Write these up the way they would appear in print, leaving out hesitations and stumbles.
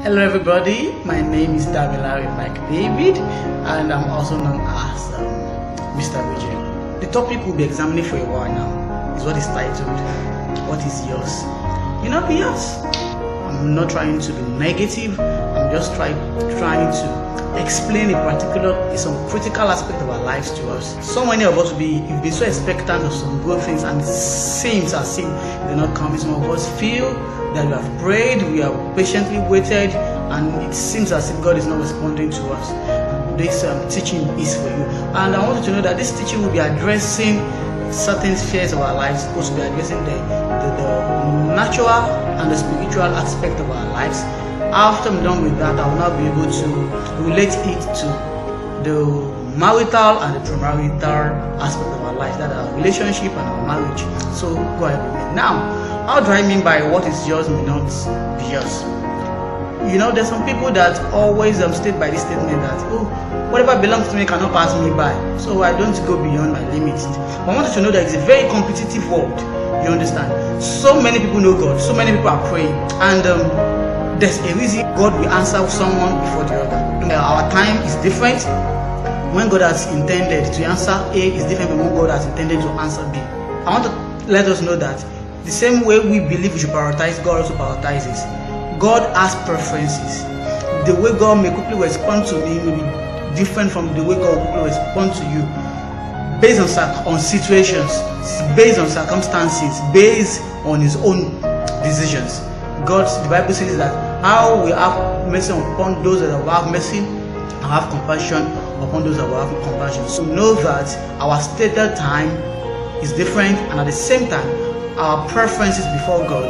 Hello everybody, my name is Damilare like David and I'm also known as Mr. REGEN. The topic we'll be examining for a while now is what is titled, what is yours? You know, yours. I'm not trying to be negative, I'm just trying to explain some critical aspect of our lives to us. So many of us will be so expectant of some good things, and it seems as if they're not coming. Some of us feel that we have prayed, we have patiently waited, and it seems as if God is not responding to us. This teaching is for you, and I want you to know that this teaching will be addressing certain spheres of our lives. It's supposed to be addressing the natural and the spiritual aspect of our lives. After I'm done with that, I will now be able to relate it to the marital and the premarital aspect of our life, that our relationship and our marriage. So go ahead with me. Now, how do I mean by what is yours may not be yours? You know, there's some people that always state by this statement that, oh, whatever belongs to me cannot pass me by, so I don't go beyond my limits. But I want you to know that it's a very competitive world. You understand? So many people know God, so many people are praying, and there's a reason God will answer someone before the other. Our time is different. When God has intended to answer A is different from when God has intended to answer B. I want to let us know that the same way we believe we should prioritize, God also prioritizes. God has preferences. The way God may quickly respond to me may be different from the way God will quickly respond to you, based on situations, based on circumstances, based on His own decisions. The Bible says that how we have mercy upon those that will have mercy and have compassion upon those that will have compassion. So know that our stated time is different, and at the same time our preferences before God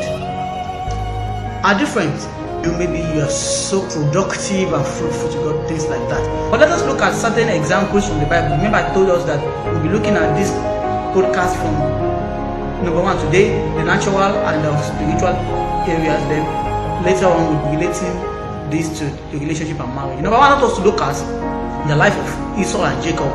are different. Maybe you are so productive and fruitful to God, things like that. But let us look at certain examples from the Bible. Remember, I told us that we'll be looking at this podcast from number one today, the natural and the spiritual areas. Then later on we'll be relating this to the relationship and marriage. Number one, I want us to look at the life of Esau and Jacob.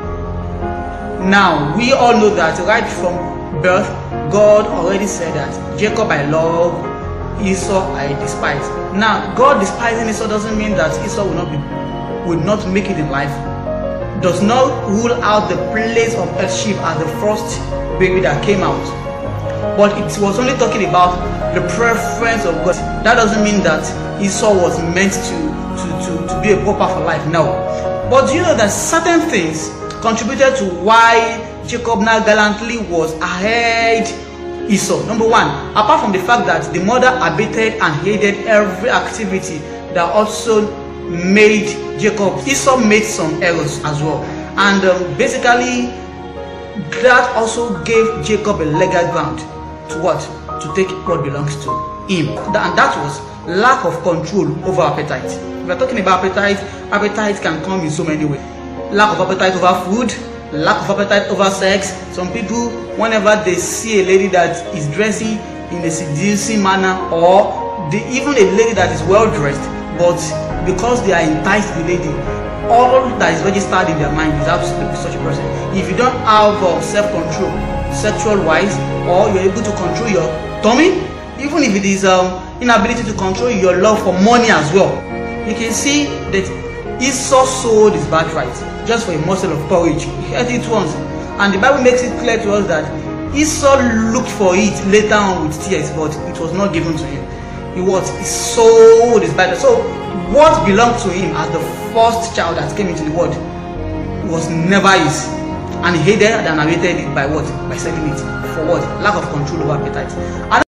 Now, we all know that right from birth, God already said that Jacob I love, Esau I despise. Now, God despising Esau doesn't mean that Esau will not make it in life. Does not rule out the place of headship as the first baby that came out. But it was only talking about the preference of God. That doesn't mean that Esau was meant to be a pauper for life. No. But do you know that certain things contributed to why Jacob now gallantly was ahead Esau? Number one, apart from the fact that the mother abated and hated every activity that also made Jacob, Esau made some errors as well, and basically that also gave Jacob a legal ground to what? To take what belongs to him, and that was lack of control over appetite. If we're talking about appetite can come in so many ways. Lack of appetite over food, lack of appetite over sex. Some people, whenever they see a lady that is dressing in a seducing manner, or even a lady that is well dressed, but because they are enticed with the lady, all that is registered in their mind is how to sleep with such a person. If you don't have self-control, sexual wise, or you're able to control your tummy, even if it is inability to control your love for money as well, you can see that Esau sold his birthright just for a morsel of porridge. He ate it once, and the Bible makes it clear to us that Esau looked for it later on with tears, but it was not given to him. He sold his birthright. So what belonged to him as the first child that came into the world was never his, and he hated and narrated it by what? By selling it. For what? Lack of control over appetite. And